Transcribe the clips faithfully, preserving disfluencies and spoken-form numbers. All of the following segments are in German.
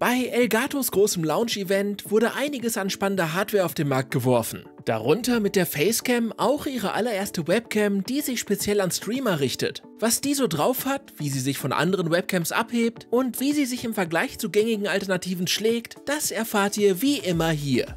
Bei Elgatos großem Launch-Event wurde einiges an spannender Hardware auf den Markt geworfen. Darunter mit der Facecam auch ihre allererste Webcam, die sich speziell an Streamer richtet. Was die so drauf hat, wie sie sich von anderen Webcams abhebt und wie sie sich im Vergleich zu gängigen Alternativen schlägt, das erfahrt ihr wie immer hier.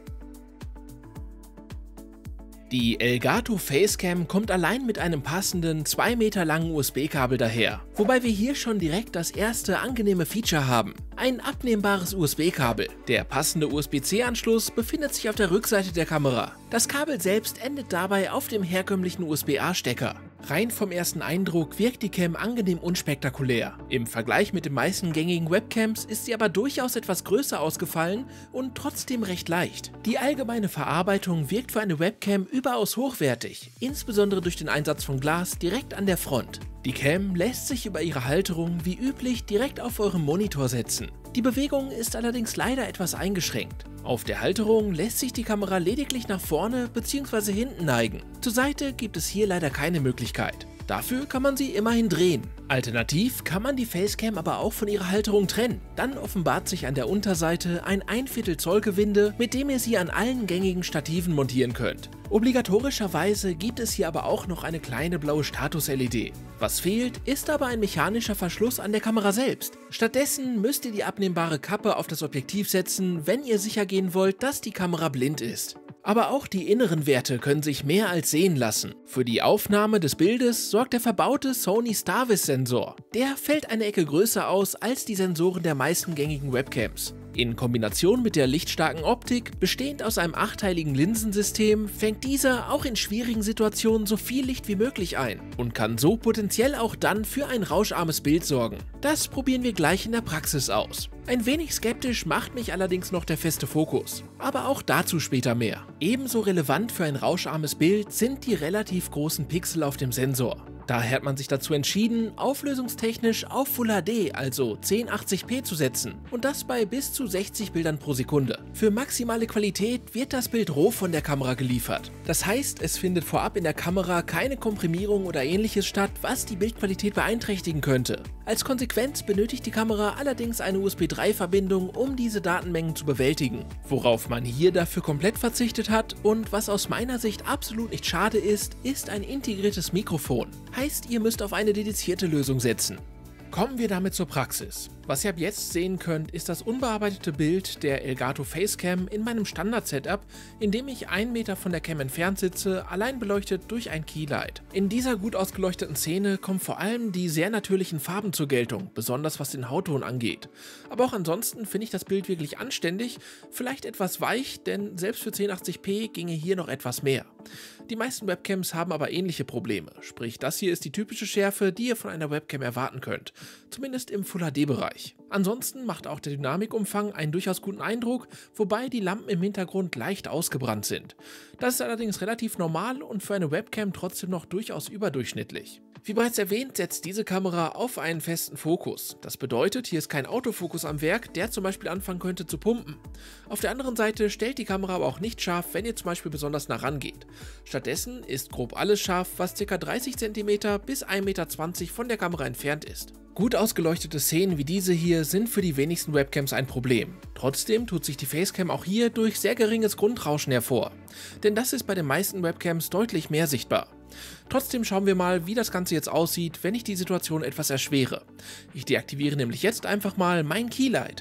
Die Elgato Facecam kommt allein mit einem passenden zwei Meter langen U S B-Kabel daher, wobei wir hier schon direkt das erste angenehme Feature haben. Ein abnehmbares U S B-Kabel. Der passende U S B C Anschluss befindet sich auf der Rückseite der Kamera. Das Kabel selbst endet dabei auf dem herkömmlichen U S B A-Stecker. Rein vom ersten Eindruck wirkt die Cam angenehm unspektakulär. Im Vergleich mit den meisten gängigen Webcams ist sie aber durchaus etwas größer ausgefallen und trotzdem recht leicht. Die allgemeine Verarbeitung wirkt für eine Webcam überaus hochwertig, insbesondere durch den Einsatz von Glas direkt an der Front. Die Cam lässt sich über ihre Halterung wie üblich direkt auf eurem Monitor setzen. Die Bewegung ist allerdings leider etwas eingeschränkt. Auf der Halterung lässt sich die Kamera lediglich nach vorne bzw. hinten neigen. Zur Seite gibt es hier leider keine Möglichkeit. Dafür kann man sie immerhin drehen. Alternativ kann man die Facecam aber auch von ihrer Halterung trennen. Dann offenbart sich an der Unterseite ein ein Viertel Zoll Gewinde, mit dem ihr sie an allen gängigen Stativen montieren könnt. Obligatorischerweise gibt es hier aber auch noch eine kleine blaue Status-L E D. Was fehlt, ist aber ein mechanischer Verschluss an der Kamera selbst. Stattdessen müsst ihr die abnehmbare Kappe auf das Objektiv setzen, wenn ihr sicher gehen wollt, dass die Kamera blind ist. Aber auch die inneren Werte können sich mehr als sehen lassen. Für die Aufnahme des Bildes sorgt der verbaute Sony Starvis-Sensor. Der fällt eine Ecke größer aus als die Sensoren der meisten gängigen Webcams. In Kombination mit der lichtstarken Optik, bestehend aus einem achteiligen Linsensystem, fängt dieser auch in schwierigen Situationen so viel Licht wie möglich ein und kann so potenziell auch dann für ein rauscharmes Bild sorgen. Das probieren wir gleich in der Praxis aus. Ein wenig skeptisch macht mich allerdings noch der feste Fokus, aber auch dazu später mehr. Ebenso relevant für ein rauscharmes Bild sind die relativ großen Pixel auf dem Sensor. Daher hat man sich dazu entschieden, auflösungstechnisch auf Full H D, also zehn achtzig p zu setzen und das bei bis zu sechzig Bildern pro Sekunde. Für maximale Qualität wird das Bild roh von der Kamera geliefert. Das heißt, es findet vorab in der Kamera keine Komprimierung oder ähnliches statt, was die Bildqualität beeinträchtigen könnte. Als Konsequenz benötigt die Kamera allerdings eine U S B drei Verbindung, um diese Datenmengen zu bewältigen. Worauf man hier dafür komplett verzichtet hat und was aus meiner Sicht absolut nicht schade ist, ist ein integriertes Mikrofon. Heißt, ihr müsst auf eine dedizierte Lösung setzen. Kommen wir damit zur Praxis. Was ihr ab jetzt sehen könnt, ist das unbearbeitete Bild der Elgato Facecam in meinem Standard-Setup, in dem ich einen Meter von der Cam entfernt sitze, allein beleuchtet durch ein Keylight. In dieser gut ausgeleuchteten Szene kommen vor allem die sehr natürlichen Farben zur Geltung, besonders was den Hautton angeht. Aber auch ansonsten finde ich das Bild wirklich anständig, vielleicht etwas weich, denn selbst für zehn achtzig p ginge hier noch etwas mehr. Die meisten Webcams haben aber ähnliche Probleme, sprich das hier ist die typische Schärfe, die ihr von einer Webcam erwarten könnt, zumindest im Full H D-Bereich. Ansonsten macht auch der Dynamikumfang einen durchaus guten Eindruck, wobei die Lampen im Hintergrund leicht ausgebrannt sind. Das ist allerdings relativ normal und für eine Webcam trotzdem noch durchaus überdurchschnittlich. Wie bereits erwähnt, setzt diese Kamera auf einen festen Fokus. Das bedeutet, hier ist kein Autofokus am Werk, der zum Beispiel anfangen könnte zu pumpen. Auf der anderen Seite stellt die Kamera aber auch nicht scharf, wenn ihr zum Beispiel besonders nah rangeht. Stattdessen ist grob alles scharf, was ca. dreißig Zentimeter bis ein Meter zwanzig von der Kamera entfernt ist. Gut ausgeleuchtete Szenen wie diese hier sind für die wenigsten Webcams ein Problem. Trotzdem tut sich die Facecam auch hier durch sehr geringes Grundrauschen hervor. Denn das ist bei den meisten Webcams deutlich mehr sichtbar. Trotzdem schauen wir mal, wie das Ganze jetzt aussieht, wenn ich die Situation etwas erschwere. Ich deaktiviere nämlich jetzt einfach mal mein Keylight.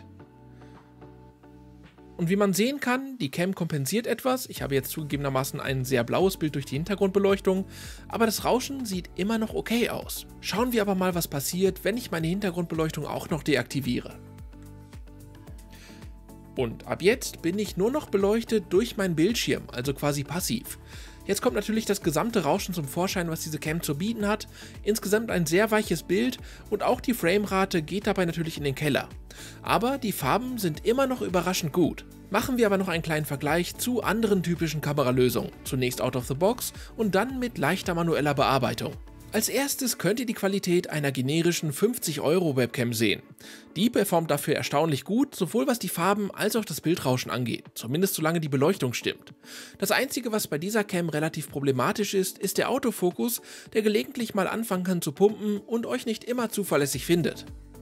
Und wie man sehen kann, die Cam kompensiert etwas. Ich habe jetzt zugegebenermaßen ein sehr blaues Bild durch die Hintergrundbeleuchtung, aber das Rauschen sieht immer noch okay aus. Schauen wir aber mal, was passiert, wenn ich meine Hintergrundbeleuchtung auch noch deaktiviere. Und ab jetzt bin ich nur noch beleuchtet durch meinen Bildschirm, also quasi passiv. Jetzt kommt natürlich das gesamte Rauschen zum Vorschein, was diese Cam zu bieten hat. Insgesamt ein sehr weiches Bild und auch die Framerate geht dabei natürlich in den Keller. Aber die Farben sind immer noch überraschend gut. Machen wir aber noch einen kleinen Vergleich zu anderen typischen Kameralösungen. Zunächst out of the box und dann mit leichter manueller Bearbeitung. Als erstes könnt ihr die Qualität einer generischen fünfzig Euro Webcam sehen. Die performt dafür erstaunlich gut, sowohl was die Farben als auch das Bildrauschen angeht, zumindest solange die Beleuchtung stimmt. Das einzige, was bei dieser Cam relativ problematisch ist, ist der Autofokus, der gelegentlich mal anfangen kann zu pumpen und euch nicht immer zuverlässig findet.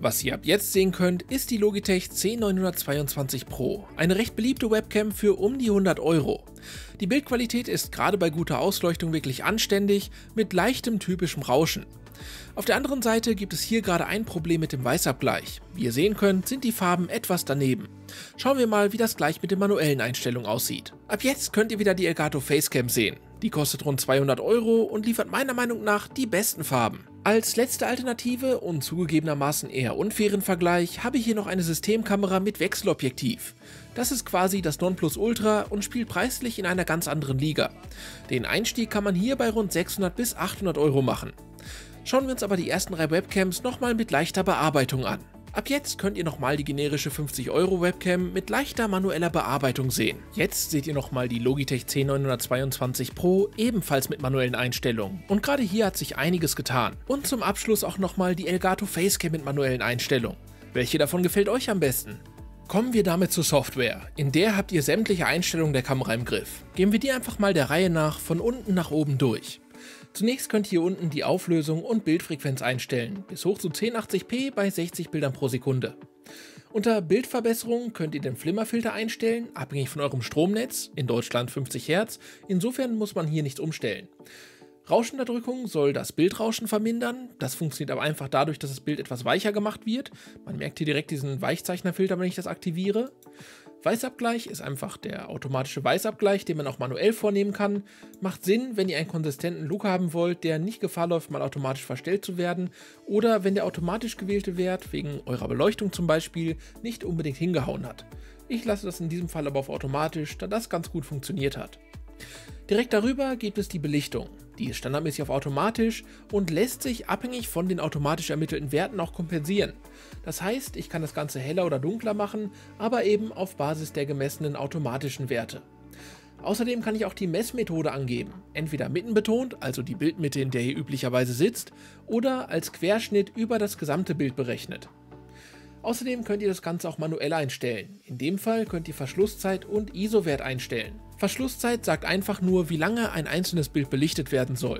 Was ihr ab jetzt sehen könnt, ist die Logitech C neunhundertzweiundzwanzig Pro, eine recht beliebte Webcam für um die hundert Euro. Die Bildqualität ist gerade bei guter Ausleuchtung wirklich anständig, mit leichtem typischem Rauschen. Auf der anderen Seite gibt es hier gerade ein Problem mit dem Weißabgleich. Wie ihr sehen könnt, sind die Farben etwas daneben. Schauen wir mal, wie das gleich mit den manuellen Einstellungen aussieht. Ab jetzt könnt ihr wieder die Elgato Facecam sehen. Die kostet rund zweihundert Euro und liefert meiner Meinung nach die besten Farben. Als letzte Alternative und zugegebenermaßen eher unfairen Vergleich habe ich hier noch eine Systemkamera mit Wechselobjektiv. Das ist quasi das Nonplusultra und spielt preislich in einer ganz anderen Liga. Den Einstieg kann man hier bei rund sechshundert bis achthundert Euro machen. Schauen wir uns aber die ersten drei Webcams nochmal mit leichter Bearbeitung an. Ab jetzt könnt ihr nochmal die generische fünfzig Euro Webcam mit leichter manueller Bearbeitung sehen. Jetzt seht ihr nochmal die Logitech C neunhundertzweiundzwanzig Pro, ebenfalls mit manuellen Einstellungen. Und gerade hier hat sich einiges getan. Und zum Abschluss auch nochmal die Elgato Facecam mit manuellen Einstellungen. Welche davon gefällt euch am besten? Kommen wir damit zur Software. In der habt ihr sämtliche Einstellungen der Kamera im Griff. Gehen wir die einfach mal der Reihe nach von unten nach oben durch. Zunächst könnt ihr hier unten die Auflösung und Bildfrequenz einstellen, bis hoch zu zehnhundertachtzig p bei sechzig Bildern pro Sekunde. Unter Bildverbesserung könnt ihr den Flimmerfilter einstellen, abhängig von eurem Stromnetz, in Deutschland fünfzig Hertz, insofern muss man hier nichts umstellen. Rauschunterdrückung soll das Bildrauschen vermindern, das funktioniert aber einfach dadurch, dass das Bild etwas weicher gemacht wird. Man merkt hier direkt diesen Weichzeichnerfilter, wenn ich das aktiviere. Weißabgleich ist einfach der automatische Weißabgleich, den man auch manuell vornehmen kann. Macht Sinn, wenn ihr einen konsistenten Look haben wollt, der nicht Gefahr läuft, mal automatisch verstellt zu werden, oder wenn der automatisch gewählte Wert, wegen eurer Beleuchtung zum Beispiel, nicht unbedingt hingehauen hat. Ich lasse das in diesem Fall aber auf automatisch, da das ganz gut funktioniert hat. Direkt darüber gibt es die Belichtung. Die ist standardmäßig auf automatisch und lässt sich abhängig von den automatisch ermittelten Werten auch kompensieren. Das heißt, ich kann das Ganze heller oder dunkler machen, aber eben auf Basis der gemessenen automatischen Werte. Außerdem kann ich auch die Messmethode angeben, entweder mittenbetont, also die Bildmitte, in der ihr üblicherweise sitzt, oder als Querschnitt über das gesamte Bild berechnet. Außerdem könnt ihr das Ganze auch manuell einstellen. In dem Fall könnt ihr Verschlusszeit und I S O-Wert einstellen. Verschlusszeit sagt einfach nur, wie lange ein einzelnes Bild belichtet werden soll.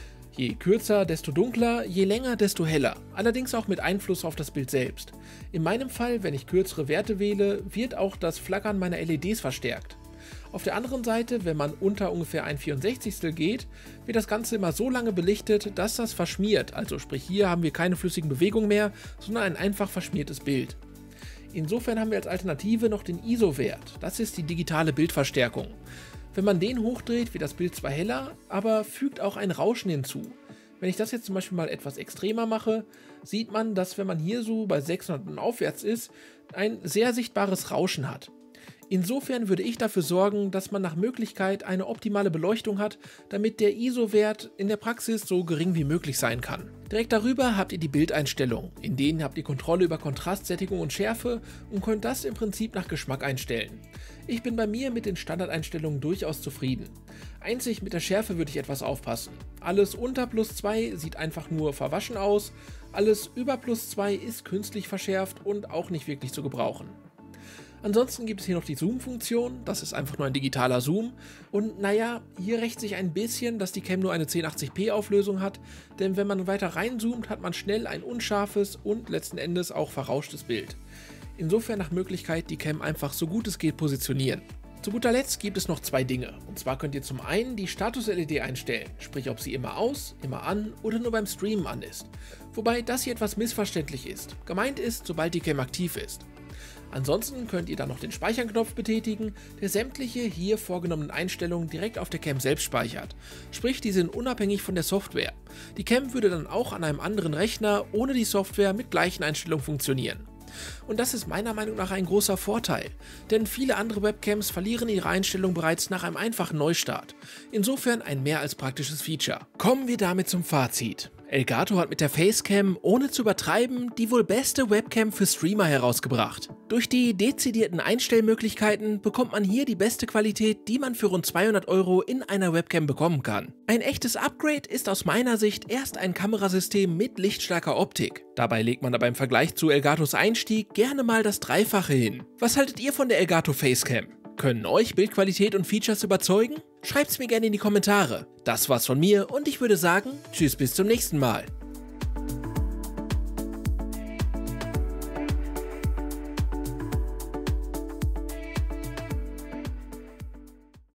Je kürzer, desto dunkler, je länger, desto heller. Allerdings auch mit Einfluss auf das Bild selbst. In meinem Fall, wenn ich kürzere Werte wähle, wird auch das Flackern meiner L E Ds verstärkt. Auf der anderen Seite, wenn man unter ungefähr ein vierundsechzigstel geht, wird das Ganze immer so lange belichtet, dass das verschmiert. Also sprich, hier haben wir keine flüssigen Bewegungen mehr, sondern ein einfach verschmiertes Bild. Insofern haben wir als Alternative noch den I S O-Wert. Das ist die digitale Bildverstärkung. Wenn man den hochdreht, wird das Bild zwar heller, aber fügt auch ein Rauschen hinzu. Wenn ich das jetzt zum Beispiel mal etwas extremer mache, sieht man, dass wenn man hier so bei sechshundert und aufwärts ist, ein sehr sichtbares Rauschen hat. Insofern würde ich dafür sorgen, dass man nach Möglichkeit eine optimale Beleuchtung hat, damit der I S O-Wert in der Praxis so gering wie möglich sein kann. Direkt darüber habt ihr die Bildeinstellungen, in denen habt ihr Kontrolle über Kontrast, Sättigung und Schärfe und könnt das im Prinzip nach Geschmack einstellen. Ich bin bei mir mit den Standardeinstellungen durchaus zufrieden. Einzig mit der Schärfe würde ich etwas aufpassen. Alles unter plus zwei sieht einfach nur verwaschen aus, alles über plus zwei ist künstlich verschärft und auch nicht wirklich zu gebrauchen. Ansonsten gibt es hier noch die Zoom-Funktion, das ist einfach nur ein digitaler Zoom und naja, hier rächt sich ein bisschen, dass die Cam nur eine zehnhundertachtzig p Auflösung hat, denn wenn man weiter reinzoomt, hat man schnell ein unscharfes und letzten Endes auch verrauschtes Bild. Insofern nach Möglichkeit die Cam einfach so gut es geht positionieren. Zu guter Letzt gibt es noch zwei Dinge, und zwar könnt ihr zum einen die Status-L E D einstellen, sprich ob sie immer aus, immer an oder nur beim Streamen an ist, wobei das hier etwas missverständlich ist. Gemeint ist, sobald die Cam aktiv ist. Ansonsten könnt ihr dann noch den Speichern-Knopf betätigen, der sämtliche hier vorgenommenen Einstellungen direkt auf der Cam selbst speichert. Sprich, die sind unabhängig von der Software. Die Cam würde dann auch an einem anderen Rechner ohne die Software mit gleichen Einstellungen funktionieren. Und das ist meiner Meinung nach ein großer Vorteil, denn viele andere Webcams verlieren ihre Einstellung bereits nach einem einfachen Neustart. Insofern ein mehr als praktisches Feature. Kommen wir damit zum Fazit. Elgato hat mit der Facecam, ohne zu übertreiben, die wohl beste Webcam für Streamer herausgebracht. Durch die dezidierten Einstellmöglichkeiten bekommt man hier die beste Qualität, die man für rund zweihundert Euro in einer Webcam bekommen kann. Ein echtes Upgrade ist aus meiner Sicht erst ein Kamerasystem mit lichtstarker Optik. Dabei legt man aber im Vergleich zu Elgatos Einstieg gerne mal das Dreifache hin. Was haltet ihr von der Elgato Facecam? Können euch Bildqualität und Features überzeugen? Schreibt's mir gerne in die Kommentare. Das war's von mir und ich würde sagen, tschüss bis zum nächsten Mal.